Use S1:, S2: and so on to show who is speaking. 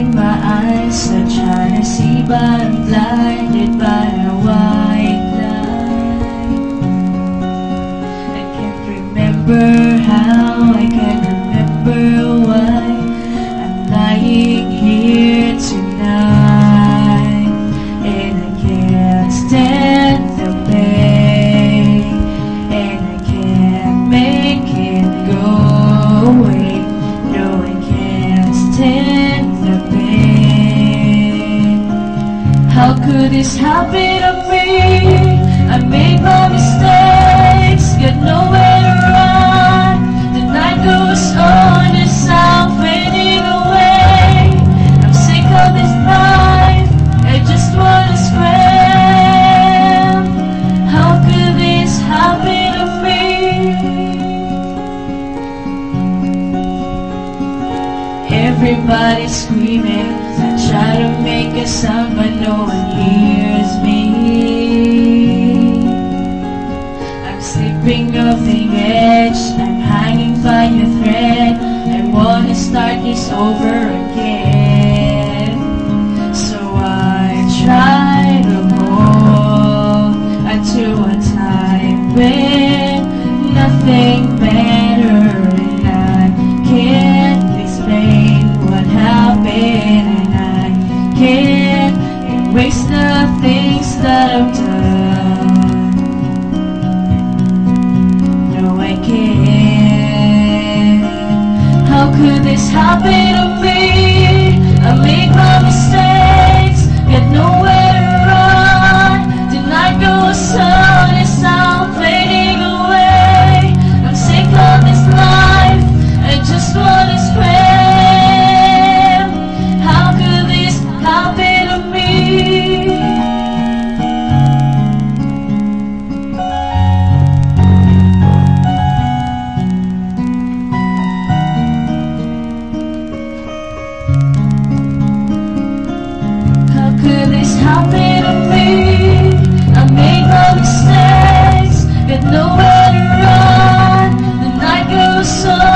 S1: open my eyes, I try to see, but I'm blinded by a white light. I can't remember how, I can't remember why I'm lying here tonight, and I can't stand the pain, and I can't make it go away. No, I can't stand the pain. How could this happen to me? I made my mistakes, got nowhere to run. The night goes on and I'm fading away. I'm sick of this life, I just wanna scream. How could this happen to me? Everybody's screaming, I try to make a sound but no one hears me. I'm slipping off the edge, I'm hanging by a thread. I wanna start this over again. So I try to hold until a time when nothing mattered, and I can't explain what happened, and I can't erase the things that I've done. No, I can't. How could this happen to me? I make my mistakes, got nowhere to run. The night goes on as I'm fading away. I'm sick of this life, I just wanna scream. How could this happen to me? How could this happen to me? I made my mistakes, got nowhere to run. The night goes on.